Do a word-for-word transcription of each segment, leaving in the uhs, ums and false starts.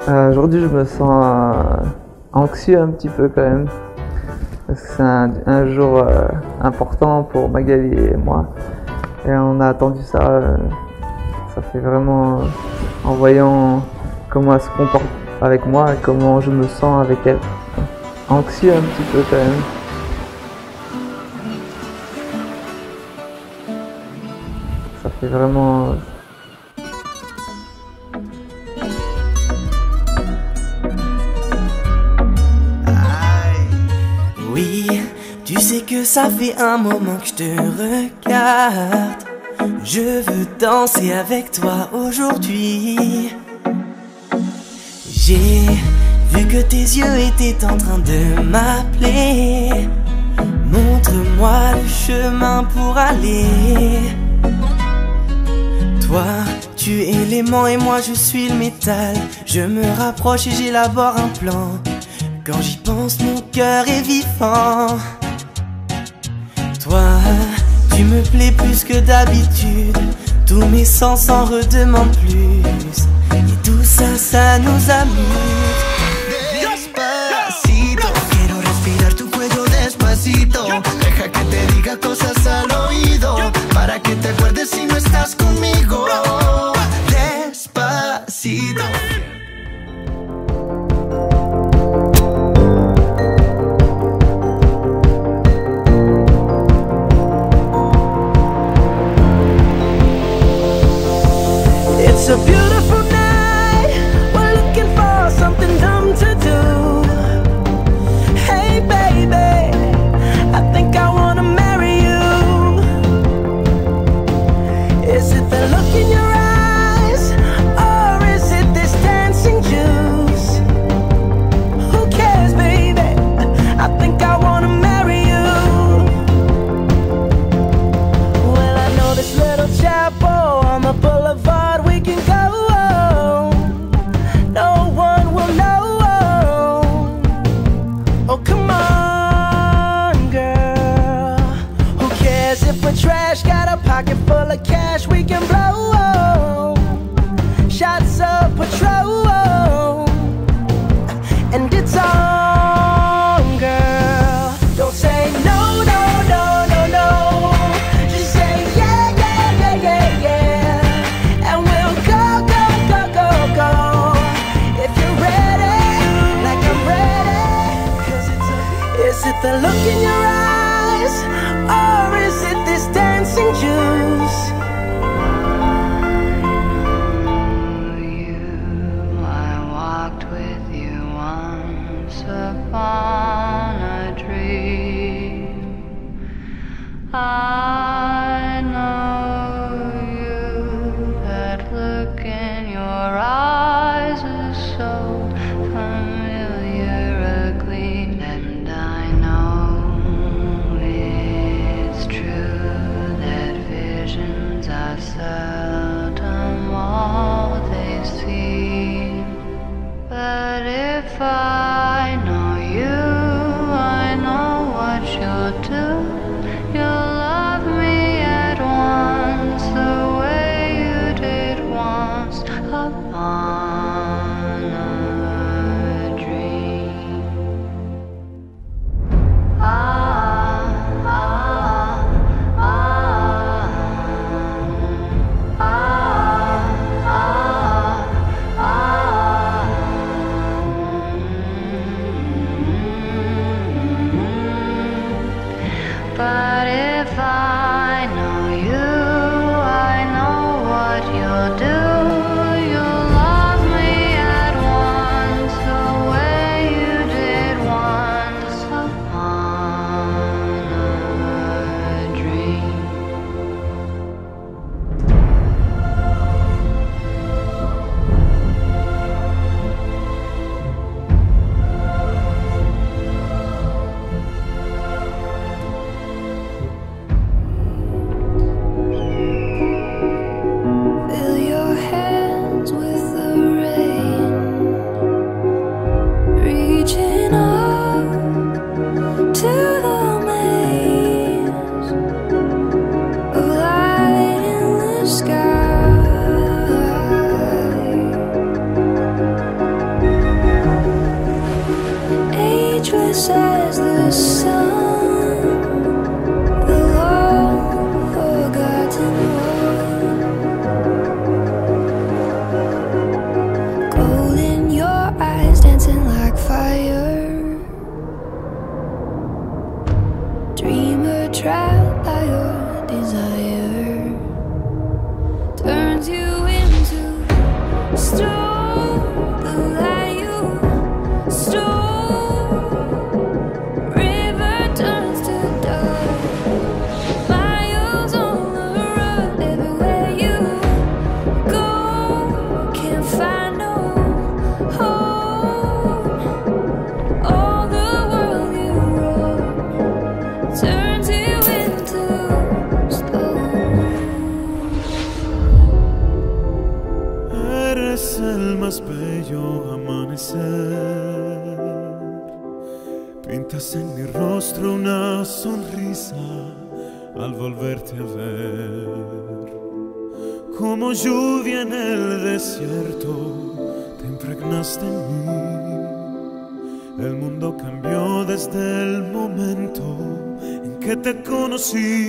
Euh, Aujourd'hui, je me sens euh, anxieux un petit peu quand même, parce que c'est un, un jour euh, important pour Magali et moi, et on a attendu ça. Euh, ça fait vraiment, euh, en voyant comment elle se comporte avec moi et comment je me sens avec elle, anxieux un petit peu quand même. Ça fait vraiment. Oui, tu sais que ça fait un moment que je te regarde. Je veux danser avec toi aujourd'hui. J'ai vu que tes yeux étaient en train de m'appeler. Montre-moi le chemin pour aller. Toi, tu es l'aimant et moi je suis le métal. Je me rapproche et j'élabore un plan. Quand j'y pense, mon cœur est vivant. Toi, tu me plais plus que d'habitude. Tous mes sens en redemandent plus. Et tout ça, ça nous amuse. Despacito, quiero respirar tu cuello despacito. Deja que te diga cosas al oído, para que te acuerdes si no estás conmigo. Despacito. It's a beautiful night. We're looking for something dumb to do. Hey baby, I think I wanna marry you. Is it the look in your eyes, or is it this dancing juice? Who cares, baby? I think I wanna marry you. Well, I know this little chapel on the boulevard we can go. No one will know. Oh, come on, girl. Who cares if we're trash? Got a pocket full of cash we can blow. Shots of Patrol, and it's on, girl. Don't say no, no, no, no, no. Just say yeah, yeah, yeah, yeah, yeah. And we'll go, go, go, go, go. If you're ready, like I'm ready. 'Cause it's a, is it the look in your eyes, or is it this dancing juice? Upon a dream, I know you. That look in your eyes is so familiar, a gleam, and I know it's true that visions are seldom all they seem. But if I know you, I know what you'll do. You'll love me at once, the way you did once upon a dream. Ah, ah, ah, ah, ah, ah, ah. close as the sun, the long forgotten one. Gold in your eyes, dancing like fire. Dreamer trapped by your desire, turns you into stone. The light you stole, river turns to dark. Miles on the road, everywhere you go, can't find no home. All the world you wrote turns you into stone. Eres el más bello amanecer. Pintas en mi rostro una sonrisa al volverte a ver. Como lluvia en el desierto, te impregnaste en mí. El mundo cambió desde el momento en que te conocí.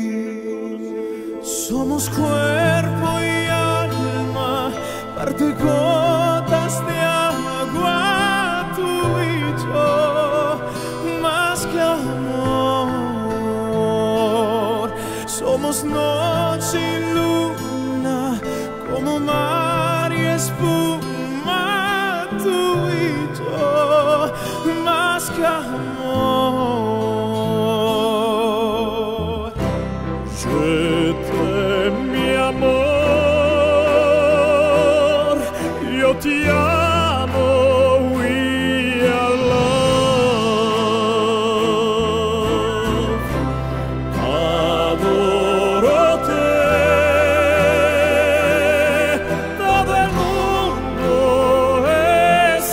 Somos cuerpo y alma, parte y gotas de agua, tú y yo, más que amor. Somos noche y luna, como mar y espuma, tú y yo, más que amor. Je t'aime, mi amor, yo te amo, we are love. Adoro-te, todo el mundo es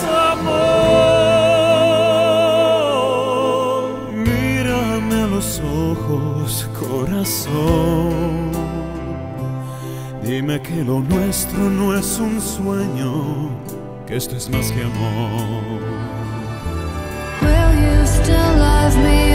amor. Mírame a los ojos, corazón. Dime que lo nuestro no es un sueño, que esto es más que amor. Will you still love me